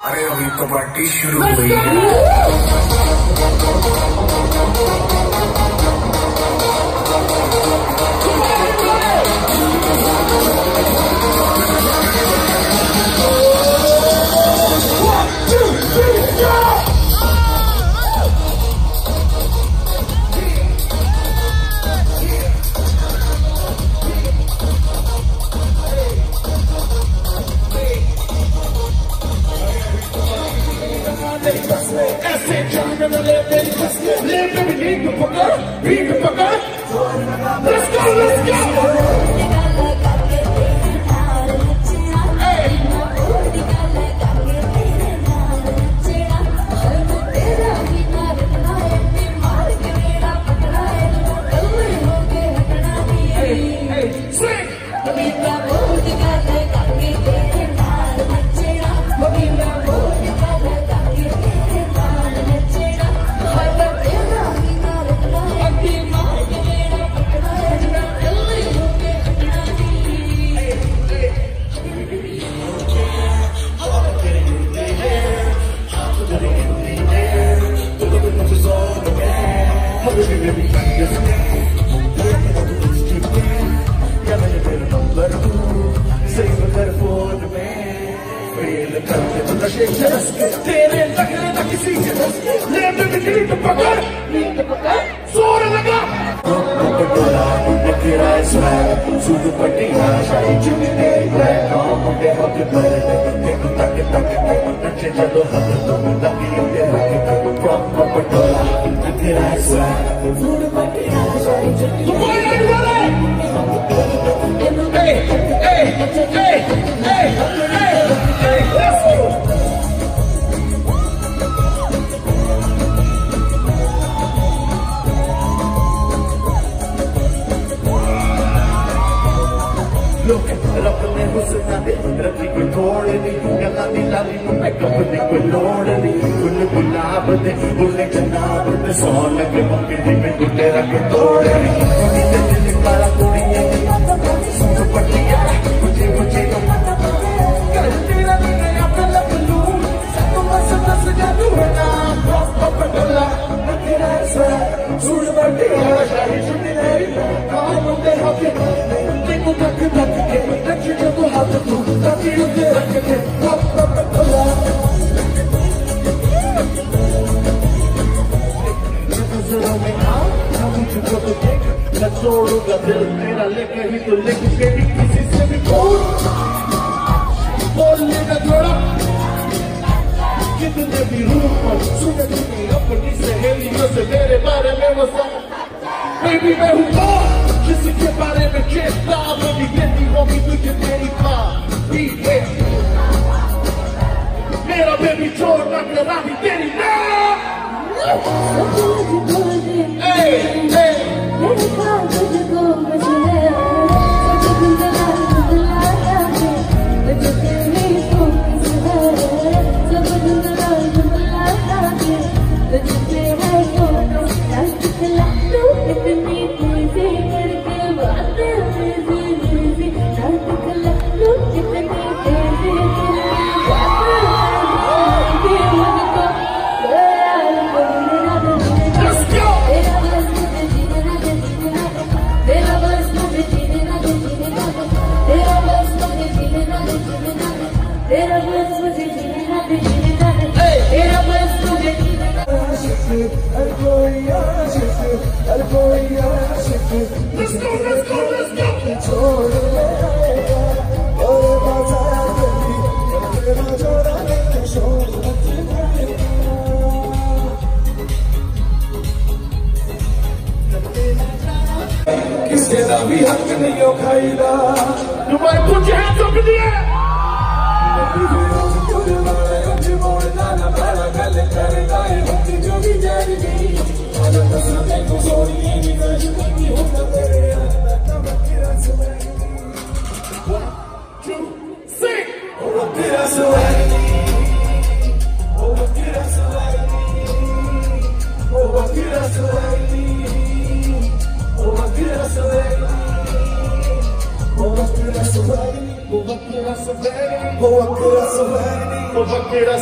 अरे अभी तो पार्टी शुरू हुई है।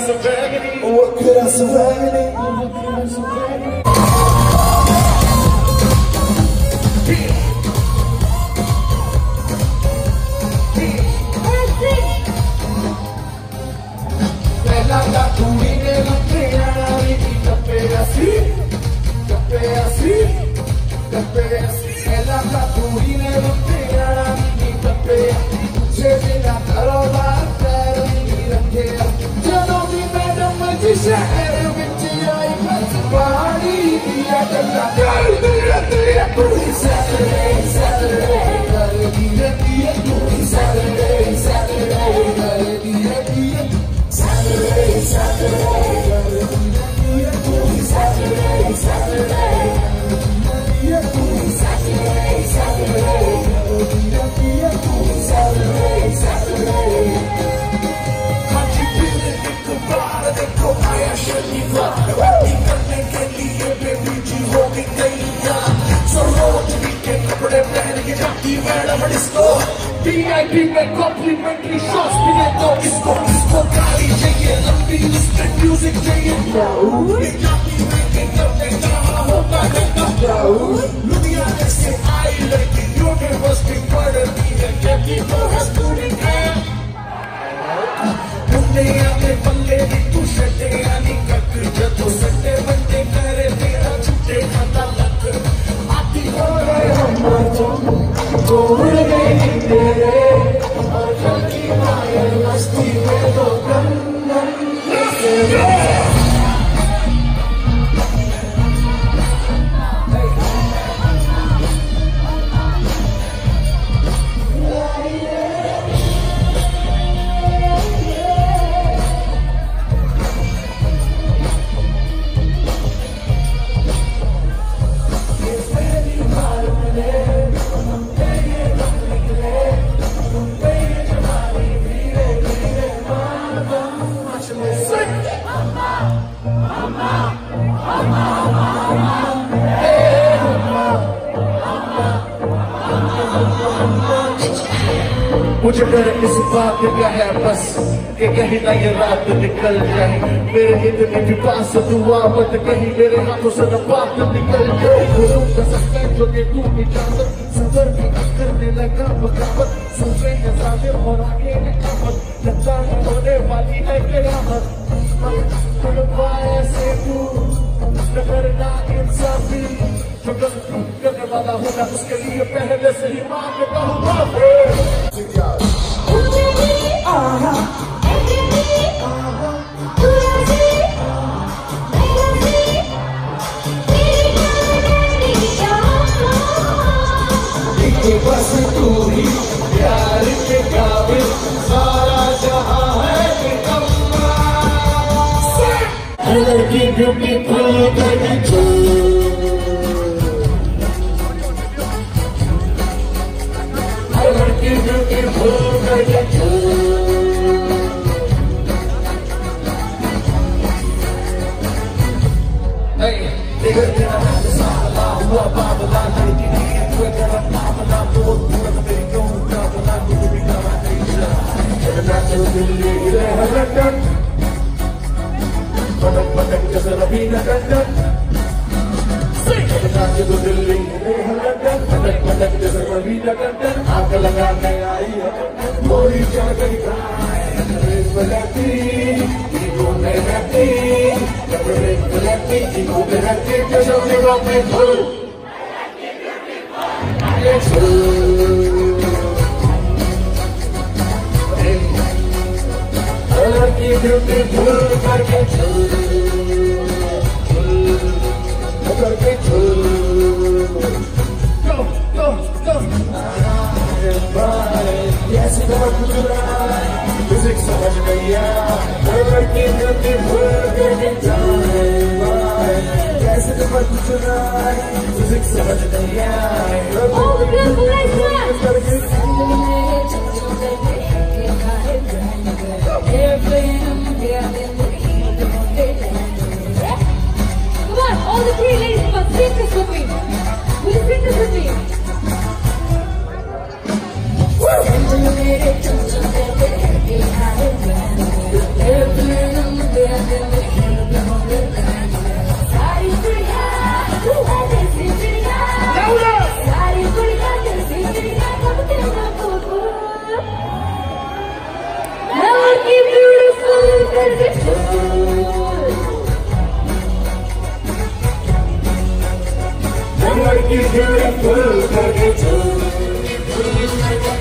VIP में कॉम्प्लीमेंट्री शॉट्स भी दे दो इसको गाड़ी चाहिए लंबी लिस्ट म्यूजिक चाहिए लुधियाना से आई लड़की यूनिवर्सिटी पढ़ रही है जबकि वो है स्टूडेंट है तुमने आगे पल्ले भी तू शटे आनी कक जब सट्टे बंदे करे तेरा छुट्टे खाता लक आती हो रहे हम छोड़ गए तेरे और चलती मायर मस्ती में तो गम मुझे डर इस बात का है बस कि कहीं ना ये रात निकल जाए मेरे इतनी भी पास दुआ मत कहीं मेरे हाथों से न बात निकल जाए गुरु का सस्पेंड जो कि तू इजाजत सफर भी करने लगा बगावत सोचे हैं साले और आगे है आमद लगता है होने वाली है कयामत खुलवाए से तू करना इंसाफी जो गलती करने वाला होगा उसके लिए पहले से ही मांगता हूँ माफी बस तू ही प्यार के काबिल सारा जहां है कि कम्मा हर लड़की ब्यूटीफुल बनी जो हर लड़की ब्यूटीफुल बनी जो आग लगाने आई है मोरी क्या गई All the three ladies, come on, sing this with me. Will you sing this with me? Woo! करके लड़की ब्यूटीफुल करके